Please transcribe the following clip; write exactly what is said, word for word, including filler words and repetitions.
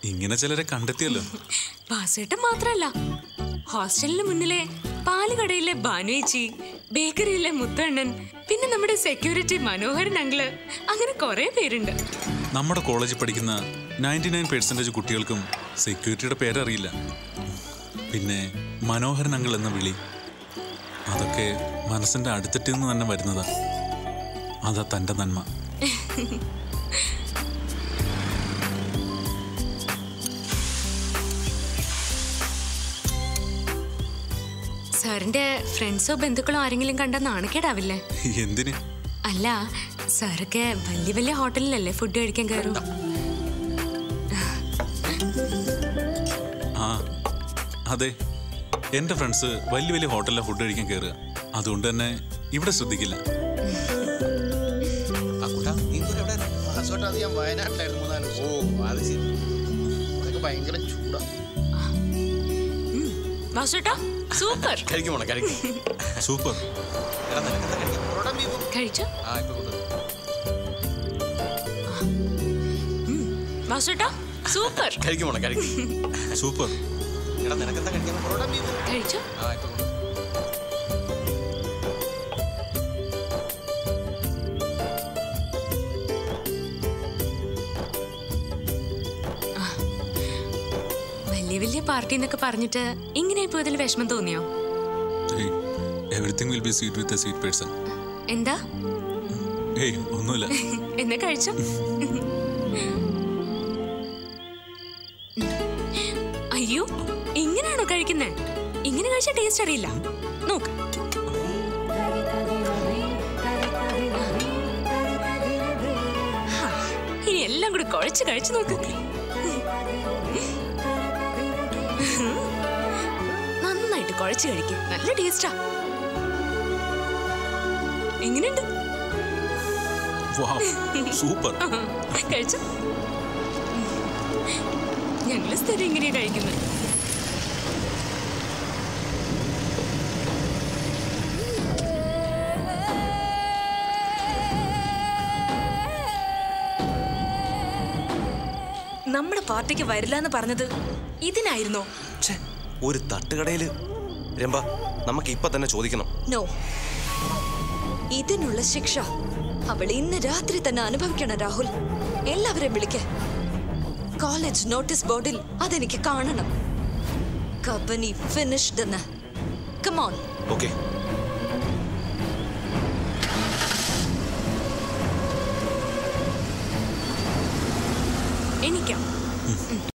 ഇങ്ങനെ ചിലരെ കണ്ടെത്തിയല്ലോ. വാസേട്ടൻ മാത്രല്ല, ഹോസ്റ്റലിന് മുന്നിലെ പാലുകടയിലെ ബാനുവേച്ചി, ബേക്കറിയിലെ മുത്തണ്ണൻ, പിന്നെ നമ്മുടെ സെക്യൂരിറ്റി മനോഹരൻ അങ്കിള്, അങ്ങനെ കുറെ പേരുണ്ട്. നമ്മുടെ കോളേജിൽ പഠിക്കുന്ന നയൻറ്റി നയൻ പെർസെൻറ്റേജ് കുട്ടികൾക്കും സെക്യൂരിറ്റിയുടെ പേരറിയില്ല. പിന്നെ മനോഹരൻ അങ്കിൾ എന്ന വിളി, അതൊക്കെ മനസ്സിൻ്റെ അടുത്തട്ടിൽ നിന്ന് തന്നെ വരുന്നതാ. അതാ തൻ്റെ നന്മ. സാറിന്റെ ഫ്രണ്ട്സോ ബന്ധുക്കളോ ആരെങ്കിലും കണ്ട നാണക്കേടാവില്ലേ? എന്തിന്? അല്ല, സാറൊക്കെ വലിയ വലിയ ഹോട്ടലിലല്ലേ ഫുഡ് കഴിക്കാൻ കയറും. ആ അതെ, എൻ്റെ ഫ്രണ്ട്സ് വലിയ വലിയ ഹോട്ടലിലാണ് ഫുഡ് കഴിക്കാൻ കയറുക. അതുകൊണ്ട് തന്നെ ഇവിടെ ശ്രദ്ധിക്കില്ല. സൂപ്പർ സൂപ്പർ കഴിച്ചോ? വാസുട്ടാ സൂപ്പർ സൂപ്പർ കഴിച്ചോ? വലിയ വലിയ പാർട്ടി എന്നൊക്കെ പറഞ്ഞിട്ട് ഇങ്ങനെ പോയതിൽ വിഷമം തോന്നിയോ? Everything will be sweet with a sweet person. എന്താ? ഏയ് ഒന്നുമില്ല. എന്നെ കഴിച്ചോ? അയ്യോ, ഇങ്ങനെയാണോ കഴിക്കുന്നേ? ഇങ്ങനെ കഴിച്ച ടേസ്റ്റ് അറിയില്ല. നോക്ക്. ഇനി എല്ലാം കൂടി കുഴച്ച് കഴിച്ചു നോക്ക്. നന്നായിട്ട് കുഴച്ച് കഴിക്കും. നല്ല ടേസ്റ്റാ. എങ്ങനെയുണ്ട്? സൂപ്പർ. കഴിച്ചോ? ഞങ്ങള് സ്ഥിരം ഇങ്ങനെയാ കഴിക്കുന്നത്. നമ്മുടെ പാർട്ടിക്ക് വരില്ല എന്ന് പറഞ്ഞത് ഇതിനായിരുന്നോ? ഒരു തട്ടുകടയില് രംഭ, നമുക്ക് ഇപ്പൊ തന്നെ ചോദിക്കണം. നോ, ഇതിനുള്ള ശിക്ഷ അവൾ ഇന്ന് രാത്രി തന്നെ അനുഭവിക്കണം. രാഹുൽ, എല്ലാവരെയും വിളിക്ക. കോളേജ് നോട്ടീസ് ബോർഡിൽ അതെനിക്ക് കാണണം. കമ്പനി ഫിനിഷ്ഡ് എന്ന്. Come on. ഓക്കേ. എനിക്കാ